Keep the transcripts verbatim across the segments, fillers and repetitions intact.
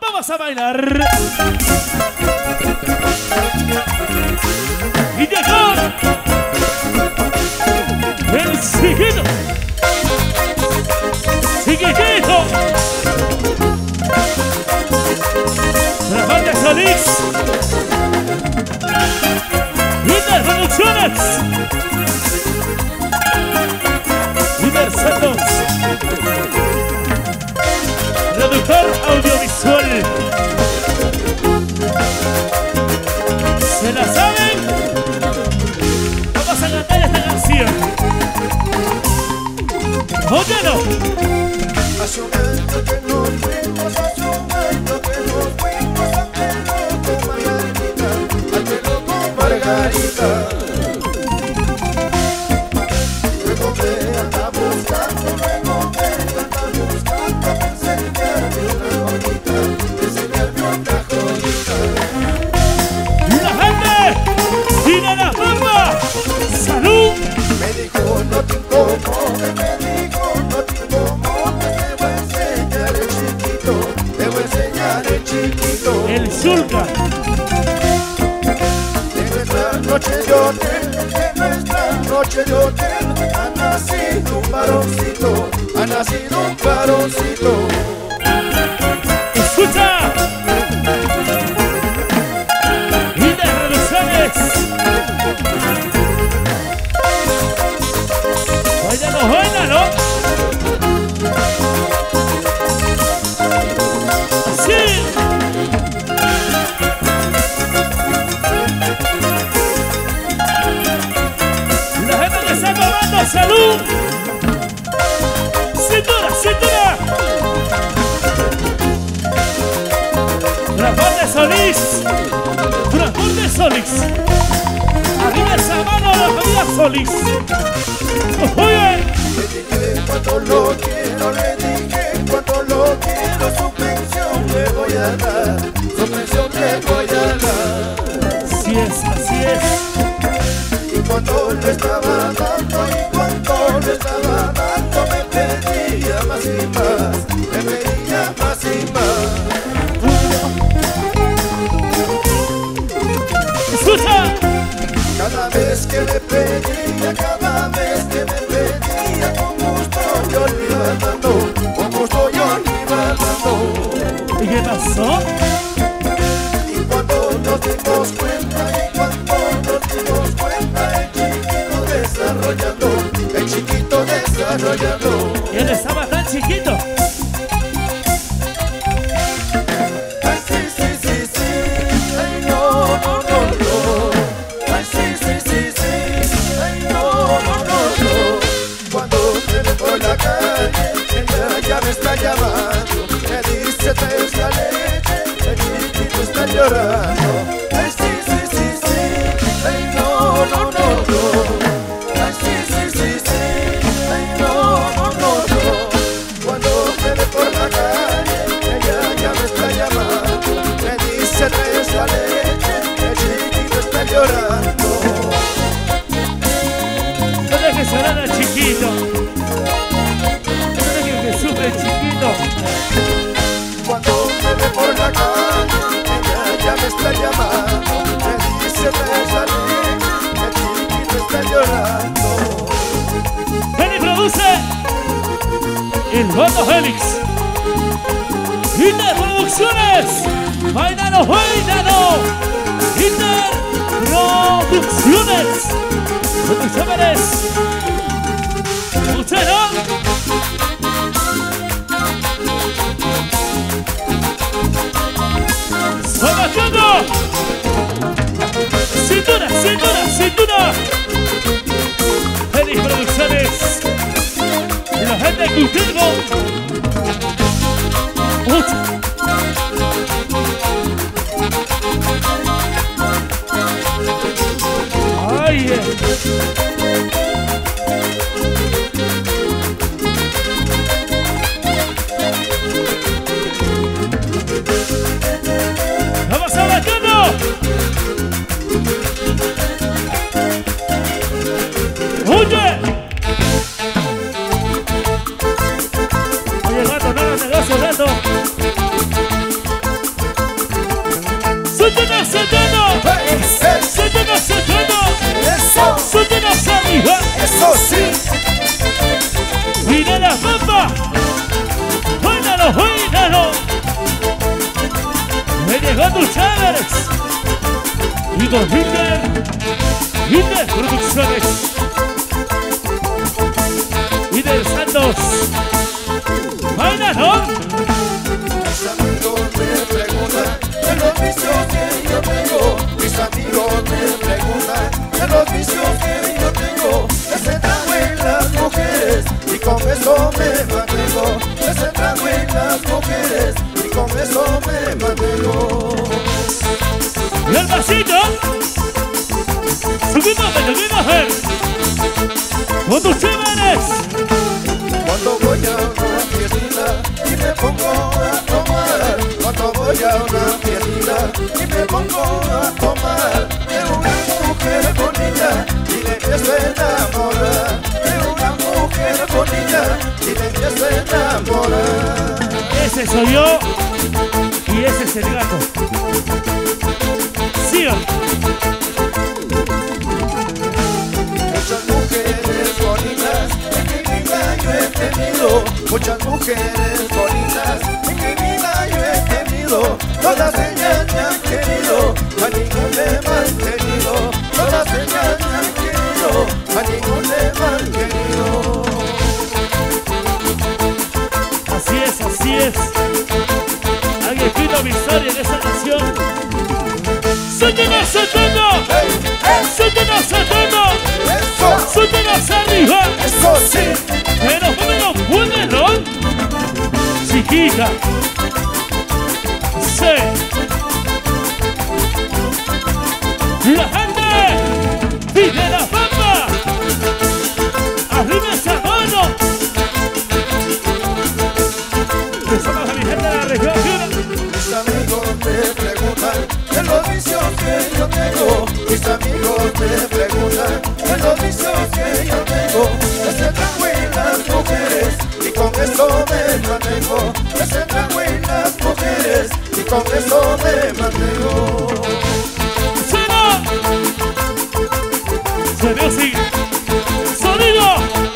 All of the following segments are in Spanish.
Vamos a bailar. Y llegó el chiquito. Chiquitito. La banda Solís. Líder Producciones. Líder Santos. Productor audiovisual. ¿Se la saben? Vamos a cantar esta canción. ¡Óyelo! Hace un año que nos fuimos, hace un año que nos fuimos a pelo con Margarita, al pelo con Margarita. Luego me anda buscando, luego me anda buscando, para enseñarme una joyita, enseñarme otra joyita. ¡La gente! ¡Tira la bomba! ¡Salud! Me dijo no te incomodes, me dijo no te incomodes, te voy a enseñar el chiquito, te voy a enseñar el chiquito. El Zulka. En nuestra noche de hotel, en nuestra noche de hotel, ha nacido un varoncito, ha nacido un varoncito. ¡Escucha! ¡Líder Producciones! ¡Báilalo, báilalo! ¡Así! La gente que está tomando salud. ¡Cintura, cintura! Transporte Solís. Transporte Solís. Arriba esa mano la familia Solís. Oye. Le dije cuánto lo quiero, le dije cuánto lo quiero, su pensión le voy a dar, su pensión le voy a dar. Así es, así es. Y cuando le estaba dando, y cuando le estaba dando, me pedía más y más, me pedía más y más. Escucha. Cada vez que me pedía, cada vez que me pedía, con gusto yo le iba dando, con gusto yo le iba dando. ¿Y qué pasó? Y cuando nos dimos cuenta, y cuando nos dimos cuenta, el chiquito desarrollando, el chiquito desarrollando. Y él estaba tan chiquito. Ay, sí, sí, sí, sí, ay, no, no, no, no. Ay, sí, sí, sí, sí, ay, no, no, no, no. Cuando me ve por la calle, ella ya me está llamando, me dice traes la leche, el chiquito está llorando. Ay, sí, sí, sí, sí, ay, no, no, no, no. Ay, sí, sí, sí, sí, ay, no, no, no, no. Cuando me ve por la calle, ella ya me está llamando, me dice traes la leche, el chiquito está llorando. No dejes llorar al chiquito. No dejes que sufre el chiquito. Cuando me ve por la calle, ella ya me está llamando, me dice traes la leche, el chiquito está llorando. Ven y produce el Bono Félix. Líder Producciones. Bailalo, bailalo. Líder Producciones. Producciones. ¿Usted no? ¡Sobacando! ¡Cintura, cintura, cintura! Félix Producciones. Y la gente de Cutilgo. Mucho. Ay, eh. ¡Vamos a bailar! ¡Oye! Oye, gato, no hagas negocio, gato. eso sí. ¡Mira la papa! ¡Buénalo, buénalo! ¡Me llegó tu Chávez! Y con Hitler, Hitler Producciones. Y del Santos. ¡Buénalo! Mis amigos me preguntan de los vicios que yo tengo. Mis amigos me preguntan de los vicios que yo tengo. Que se trago en las mujeres y con eso me mantengo. Que se trago en las mujeres y con eso me mantengo. Y el vasito. Subimos, subimos, ver. Con tus chéveres. Cuando voy a una fiestita y me pongo a tomar. Cuando voy a una fiestita y me pongo a tomar de una mujer bonita y me empiezo a enamorar. De una mujer bonita y me empiezo a enamorar. Ese soy yo y ese es el gato. ¿Sí o? Muchas mujeres bonitas en mi vida yo he tenido. Muchas mujeres bonitas en mi vida yo he tenido. Todas ellas me han querido, a ningún le he mantenido. Todas ellas me han querido, a ningún le he mantenido. Así es, así es. Han escrito mi historia en esa canción. ¡Suéltalo, suéltalo! ¡Hey, hey! ¡Suéltalo, suéltalo! ¡Eso! ¡Suéltalo arriba! ¡Eso sí! Pero bueno, bueno, chiquita. Sí. La gente pide la papa. Arriba esa mano. Que somos a mi gente de la región. Mis amigos me preguntan de los vicios que yo tengo. Mis amigos me preguntan de los vicios que yo tengo. Que se trago en las mujeres y con eso me mantengo. Que se trago en las mujeres y con eso me mantengo. ¡Suena! Se ve así. ¡Sonido!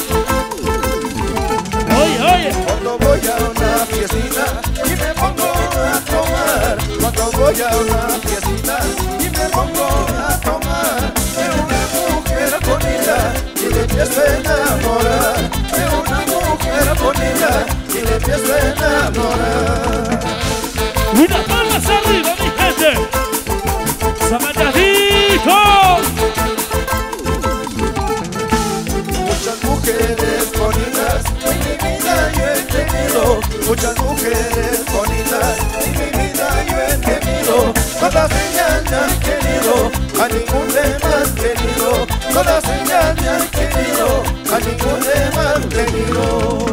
Oye, oye. Cuando voy a una fiestita y me pongo a tomar. Cuando voy a una fiestita y me pongo a tomar de una mujer bonita y le empiezo a enamorar. De una mujer bonita y le empiezo a enamorar. Unas palmas arriba, mi gente. ¡Samanadito! Muchas mujeres bonitas en mi vida yo he tenido. Muchas mujeres bonitas en mi vida yo he tenido. Todas ellas me han querido, a ningún le he mantenido. Todas ellas me han querido, a ningún le he mantenido.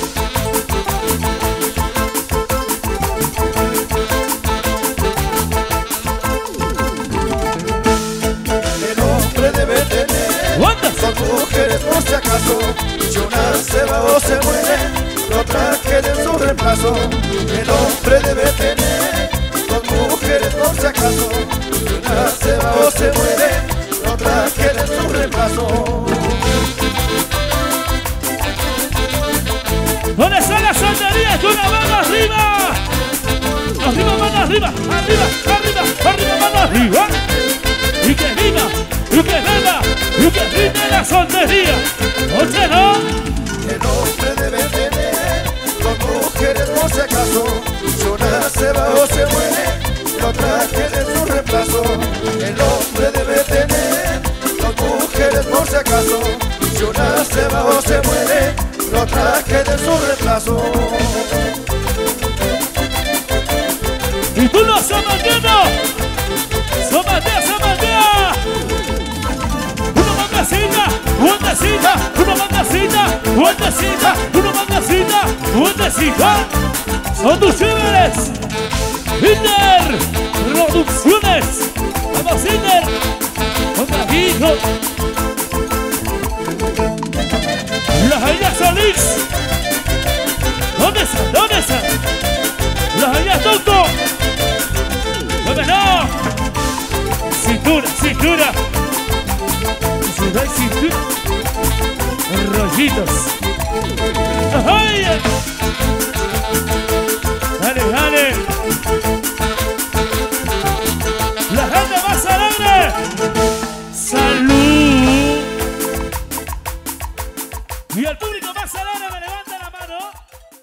El hombre debe tener ¿Cuántas? dos mujeres por si acaso. Si una se va o se muere, la otra quede en su reemplazo. El hombre debe tener dos mujeres por si acaso. Si una se va o se muere, la otra quede en su reemplazo. ¿Dónde están las santerías? ¡Con la mano arriba! ¡Arriba, mano arriba! ¡Arriba, arriba, arriba, mano arriba! ¡Y que viva! ¡Y que viva! ¡Y que viva la soltería! ¡Oye, no! El hombre debe tener dos mujeres por si acaso. Si una se va o se muere, la otra quede en su reemplazo. El hombre debe tener dos mujeres por si acaso. Si una se va o se muere, la otra quede en su reemplazo. ¡Y tú no somateando! ¡Somatea, somatea! ¡Una mangacita! ¡Guantecita! ¡Una mangacita! ¡Guantecita! ¡Una mangacita! ¡Guantecita! ¡Son tus chéveres! ¡Hitler Producciones! ¡Vamos, Hitler! ¡Otra hijo! ¡La Jaira Solís! ¿Dónde están? ¿Dónde están? ¡La Jaira Tonto! ¡Vámonos! ¡Cintura, cintura! ¡Cintura, cintura! viejitas. ¡Ay!